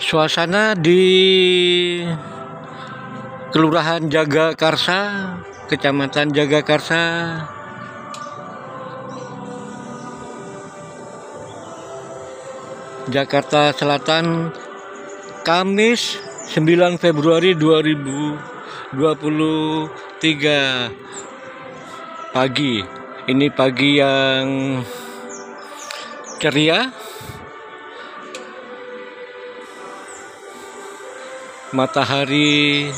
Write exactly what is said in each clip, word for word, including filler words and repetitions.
Suasana di Kelurahan Jagakarsa, Kecamatan Jagakarsa, Jakarta Selatan, Kamis sembilan Februari dua ribu dua puluh tiga pagi. Ini pagi yang ceria, matahari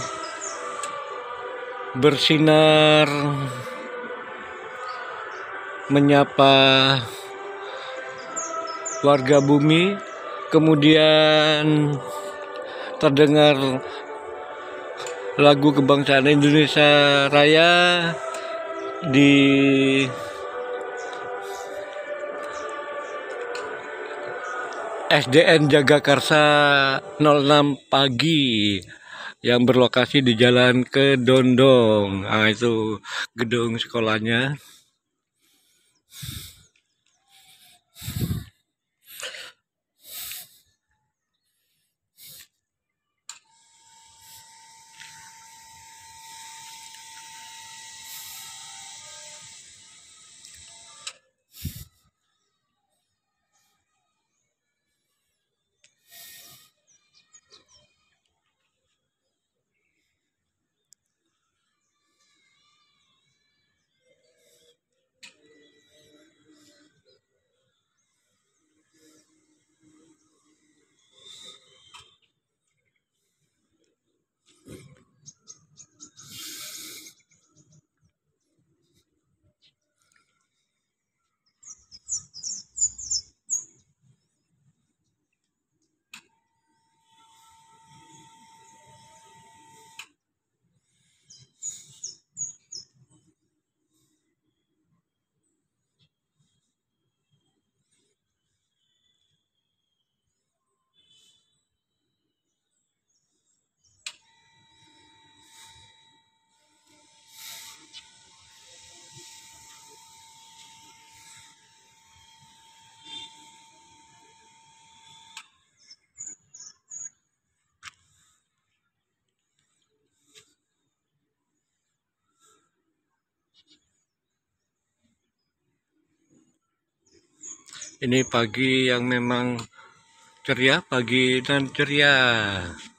bersinar menyapa warga bumi, kemudian terdengar lagu kebangsaan Indonesia Raya di S D N Jagakarsa nol enam pagi yang berlokasi di Jalan Kedondong. Nah, itu gedung sekolahnya. Ini pagi yang memang ceria, pagi dan ceria.